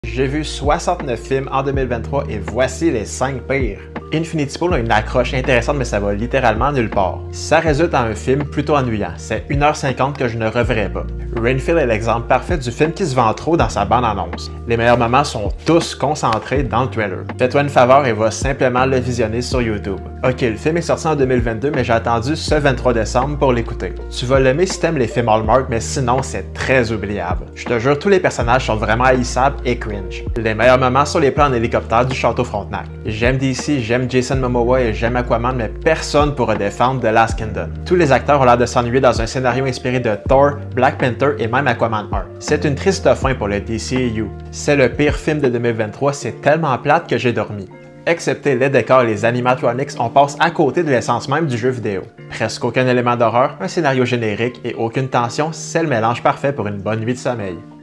J'ai vu 69 films en 2023 et voici les 5 pires. Infinity Pool a une accroche intéressante mais ça va littéralement nulle part. Ça résulte en un film plutôt ennuyant, c'est 1h50 que je ne reverrai pas. Renfield est l'exemple parfait du film qui se vend trop dans sa bande-annonce. Les meilleurs moments sont tous concentrés dans le trailer. Fais-toi une faveur et va simplement le visionner sur YouTube. Ok, le film est sorti en 2022 mais j'ai attendu ce 23 décembre pour l'écouter. Tu vas l'aimer si t'aimes les films Hallmark mais sinon c'est très oubliable. Je te jure, tous les personnages sont vraiment haïssables et cringe. Les meilleurs moments sont les plans en hélicoptère du château Frontenac. J'aime DC, j'aime Jason Momoa et j'aime Aquaman, mais personne pourra défendre The Last Kingdom. Tous les acteurs ont l'air de s'ennuyer dans un scénario inspiré de Thor, Black Panther et même Aquaman 1. C'est une triste fin pour le DCEU. C'est le pire film de 2023, c'est tellement plate que j'ai dormi. Excepté les décors et les animatronics, on passe à côté de l'essence même du jeu vidéo. Presque aucun élément d'horreur, un scénario générique et aucune tension, c'est le mélange parfait pour une bonne nuit de sommeil.